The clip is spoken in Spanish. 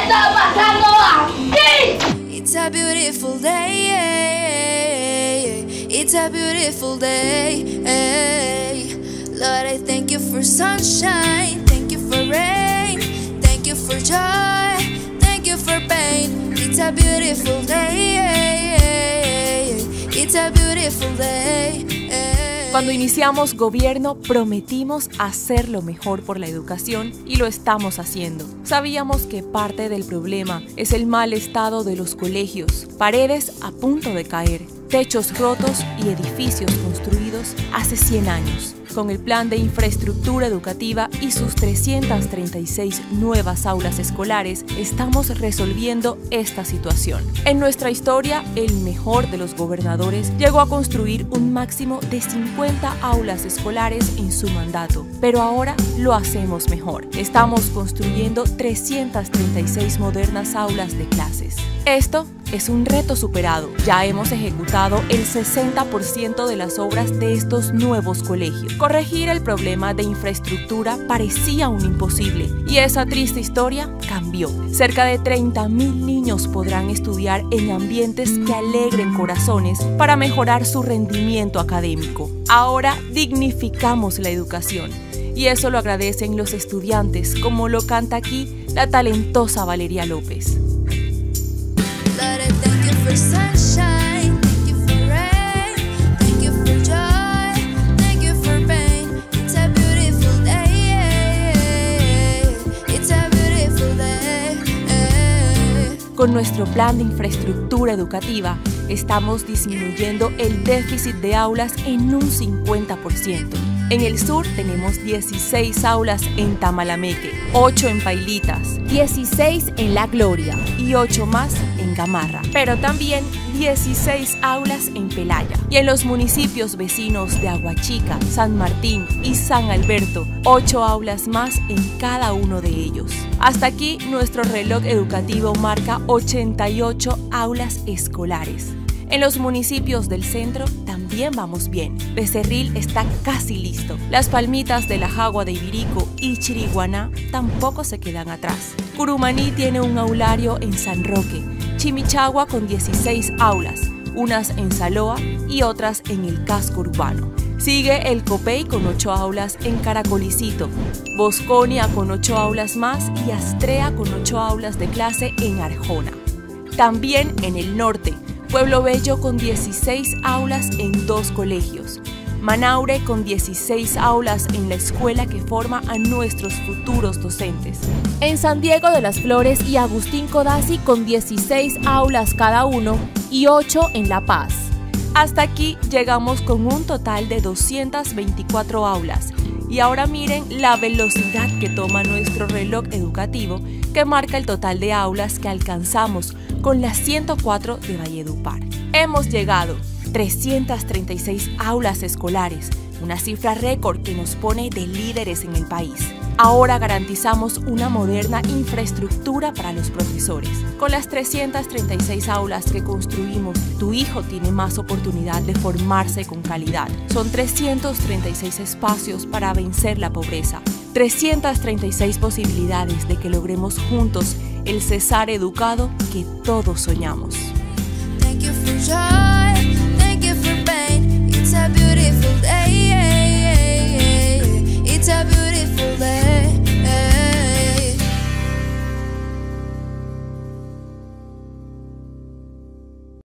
está pasando aquí? It's a beautiful day. It's a beautiful day. Lord, I thank you for sunshine. Thank you for rain. Thank you for joy. Thank you for pain. It's a beautiful day. It's a beautiful day. Cuando iniciamos gobierno, prometimos hacer lo mejor por la educación y lo estamos haciendo. Sabíamos que parte del problema es el mal estado de los colegios, paredes a punto de caer, techos rotos y edificios construidos hace 100 años. Con el plan de infraestructura educativa y sus 336 nuevas aulas escolares, estamos resolviendo esta situación. En nuestra historia, el mejor de los gobernadores llegó a construir un máximo de 50 aulas escolares en su mandato, pero ahora lo hacemos mejor. Estamos construyendo 336 modernas aulas de clases. Esto es un reto superado. Ya hemos ejecutado el 60% de las obras de estos nuevos colegios. Corregir el problema de infraestructura parecía un imposible y esa triste historia cambió. Cerca de 30,000 niños podrán estudiar en ambientes que alegren corazones para mejorar su rendimiento académico. Ahora dignificamos la educación y eso lo agradecen los estudiantes, como lo canta aquí la talentosa Valeria López. For sunshine, thank you for rain, thank you for joy, thank you for pain. It's a beautiful day, it's a beautiful day. Con nuestro plan de infraestructura educativa, estamos disminuyendo el déficit de aulas en un 50%. En el sur tenemos 16 aulas en Tamalameque, 8 en Pailitas, 16 en La Gloria y 8 más en Gamarra, pero también 16 aulas en Pelaya. Y en los municipios vecinos de Aguachica, San Martín y San Alberto, 8 aulas más en cada uno de ellos. Hasta aquí nuestro reloj educativo marca 88 aulas escolares. En los municipios del centro también vamos bien. Becerril está casi listo. Las Palmitas de la Jagua de Ibirico y Chiriguaná tampoco se quedan atrás. Curumaní tiene un aulario en San Roque. Chimichagua con 16 aulas, unas en Saloa y otras en el casco urbano. Sigue el Copey con 8 aulas en Caracolicito, Bosconia con 8 aulas más y Astrea con 8 aulas de clase en Arjona. También en el norte, Pueblo Bello con 16 aulas en 2 colegios, Manaure con 16 aulas en la escuela que forma a nuestros futuros docentes. En San Diego de las Flores y Agustín Codazzi con 16 aulas cada uno y 8 en La Paz. Hasta aquí llegamos con un total de 224 aulas. Y ahora miren la velocidad que toma nuestro reloj educativo, que marca el total de aulas que alcanzamos con las 104 de Valledupar. Hemos llegado 336 aulas escolares, una cifra récord que nos pone de líderes en el país. Ahora garantizamos una moderna infraestructura para los profesores. Con las 336 aulas que construimos, tu hijo tiene más oportunidad de formarse con calidad. Son 336 espacios para vencer la pobreza. 336 posibilidades de que logremos juntos el Cesar educado que todos soñamos. Thank you for joy, thank you for pain. It's a beautiful day, it's a beautiful day.